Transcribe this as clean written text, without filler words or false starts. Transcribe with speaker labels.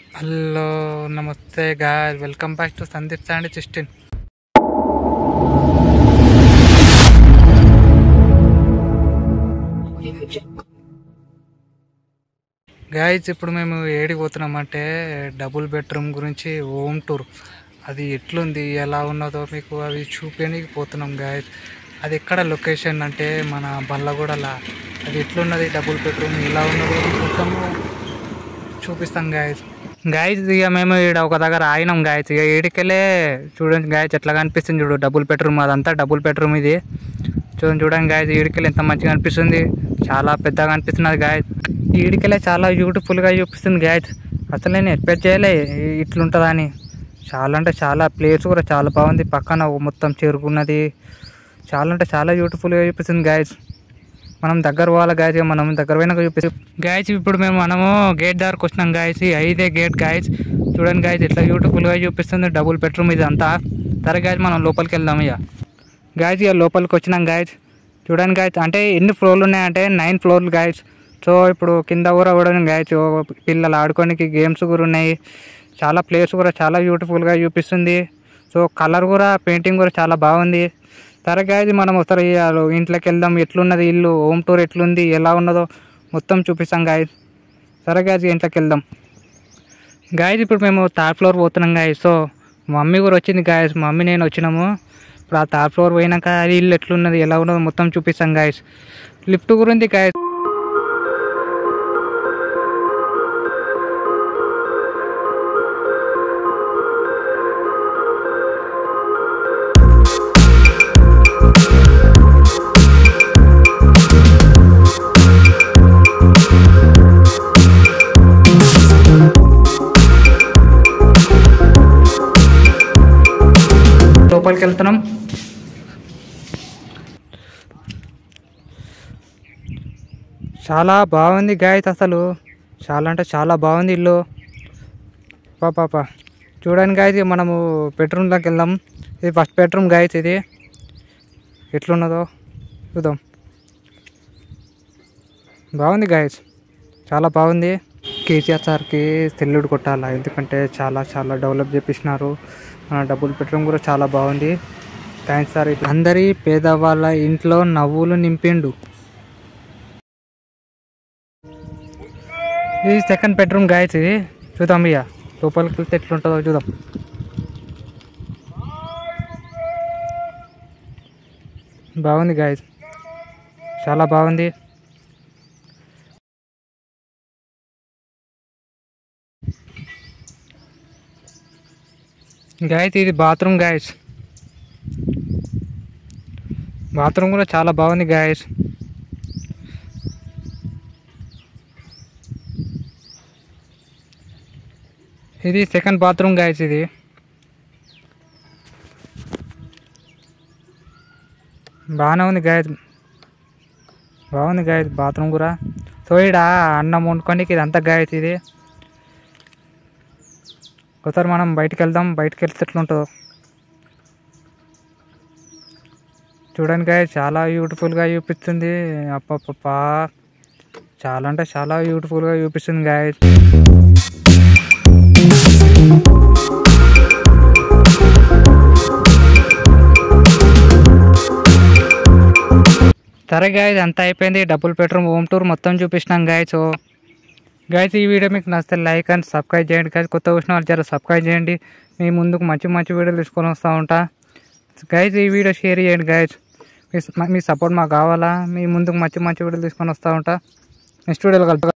Speaker 1: Hello నమస్తే guys, welcome back to Sandeep Sandy చిస్టిన్. Guys, ఇప్పుడు మేము ఏడికి పోతున్నామంటే డబుల్ బెడ్రూమ్ గురించి హోమ్ టూర్. అది ఎట్లుంది, ఎలా ఉన్నదో మీకు అవి చూపించడానికి పోతున్నాం గాయ్స్. అది ఎక్కడ లొకేషన్ అంటే మన బల్లగూడలా. అది ఎట్లున్నది డబుల్ బెడ్రూమ్, ఎలా ఉన్నదో మొత్తము చూపిస్తాం గాయ్స్. ఇక మేము ఇక్కడ ఒక దగ్గర ఆగినాం గాయస్. ఇక ఏడికెళ్ళే చూడండి గాయస్, ఎట్లా కనిపిస్తుంది చూడు డబుల్ బెడ్రూమ్. అదంతా డబుల్ బెడ్రూమ్ ఇది. చూడండి గాయస్, ఈడికెళ్ళి ఎంత మంచిగా అనిపిస్తుంది, చాలా పెద్దగా అనిపిస్తున్నది గాయస్. ఈడికెళ్ళే చాలా బ్యూటిఫుల్గా చూపిస్తుంది గాయస్. అసలు నేను ఎక్స్పెక్ట్ చేయలే ఇట్లుంటుందని. చాలా అంటే చాలా ప్లేస్ కూడా చాలా బాగుంది. పక్కన మొత్తం చెరుకున్నది. చాలా అంటే చాలా బ్యూటిఫుల్గా చూపిస్తుంది గాయస్. మనం దగ్గర పోవాలి గాయస్. మనం దగ్గర పోయినాక చూపిస్తాం గాయస్. ఇప్పుడు మనము గేట్ దగ్గరకు వచ్చినాం గాయస్. ఇదే గేట్ గాయస్. చూడండి గాయస్, ఎట్లా బ్యూటిఫుల్గా చూపిస్తుంది డబుల్ బెడ్రూమ్ ఇది అంతా. సరే గాయస్, మనం లోపలికి వెళ్దాం. ఇక గాయస్ ఇక లోపలికి వచ్చినాం గాయస్. చూడండి గాయస్, అంటే ఎన్ని ఫ్లోర్లు ఉన్నాయంటే 9 ఫ్లోర్లు గాయస్. సో ఇప్పుడు కింద కూడా గాయస్ పిల్లలు ఆడుకోనికి గేమ్స్ కూడా ఉన్నాయి. చాలా ప్లేస్ కూడా చాలా బ్యూటిఫుల్గా చూపిస్తుంది. సో కలర్ కూడా పెయింటింగ్ కూడా చాలా బాగుంది. సరే గాయస్, మనం ఒకసారి ఇంట్లోకి వెళ్దాం. ఎట్లున్నది ఇల్లు, హోమ్ టూర్ ఎట్లుంది, ఎలా ఉన్నదో మొత్తం చూపిస్తాం గాయస్. సరే గాయస్, ఇంట్లోకి వెళ్దాం గాయస్. ఇప్పుడు మేము 3rd ఫ్లోర్ పోతున్నాం గాయస్. సో మమ్మీ కూడా వచ్చింది గాయస్. మమ్మీ నేను వచ్చినాము. ఇప్పుడు ఆ 3rd ఫ్లోర్ పోయినాక అది ఇల్లు ఎట్లున్నది, ఎలా ఉన్నదో మొత్తం చూపిస్తాం గాయస్. లిఫ్ట్ గురించి గాయస్. లోపలికి వెళ్తున్నాం. చాలా బాగుంది గాయస్. అసలు చాలా అంటే చాలా బాగుంది ఇల్లు. పాప చూడండి గాయస్, మనము బెడ్రూమ్లోకి వెళ్దాం. ఇది ఫస్ట్ బెడ్రూమ్ గాయస్. ఇది ఎట్లున్నదో చూద్దాం. బాగుంది గాయస్, చాలా బాగుంది. కేసీఆర్ సార్కి సెల్యూట్ కొట్టాలా, ఎందుకంటే చాలా చాలా డెవలప్ చేపించినారు. డబుల్ బెడ్రూమ్ కూడా చాలా బాగుంది. Thanks sir. అందరి పేదవాళ్ళ ఇంట్లో నవ్వులు నింపిండు. ఇది సెకండ్ బెడ్రూమ్ గాయస్. ఇది చూద్దాం. ఇక లోపలికి వెళ్తే ఎట్లుంటుందో చూద్దాం. బాగుంది గాయస్, చాలా బాగుంది. గాయస్ ఇది బాత్రూమ్ గాయస్. బాత్రూమ్ కూడా చాలా బాగుంది గాయస్. ఇది సెకండ్ బాత్రూమ్ గాయస్. ఇది బాగానే ఉంది గాయస్. బాగుంది గాయస్ బాత్రూమ్ కూడా. సో ఇక్కడ అన్నం వండుకోనికి ఇదంతా గాయస్. ఇది ఒకసారి మనం బయటికి వెళ్దాం. బయటికి వెళ్తే ఎట్లుంటుందో చూడండి గాయస్. చాలా బ్యూటిఫుల్గా చూపిస్తుంది. అప్పప్ప చాలా అంటే చాలా బ్యూటిఫుల్గా చూపిస్తుంది గాయస్. సరే గాయస్, అంతా అయిపోయింది. డబుల్ బెడ్రూమ్ హోమ్ టూర్ మొత్తం చూపిస్తున్నాం గాయస్. సో గాయస్, ఈ వీడియో మీకు నచ్చితే లైక్ అండ్ సబ్స్క్రైబ్ చేయండి గాయస్. కొత్త వచ్చిన వాళ్ళు జర సబ్స్క్రైబ్ చేయండి. మీ ముందుకు మంచి మంచి వీడియోలు తీసుకొని వస్తూ ఉంటా గాయస్. ఈ వీడియో షేర్ చేయండి గాయస్. మీ సపోర్ట్ మాకు కావాలా. మీ ముందుకు మంచి మంచి వీడియోలు తీసుకొని వస్తూ ఉంటా. నెక్స్ట్ వీడియోలో కలుపుతా.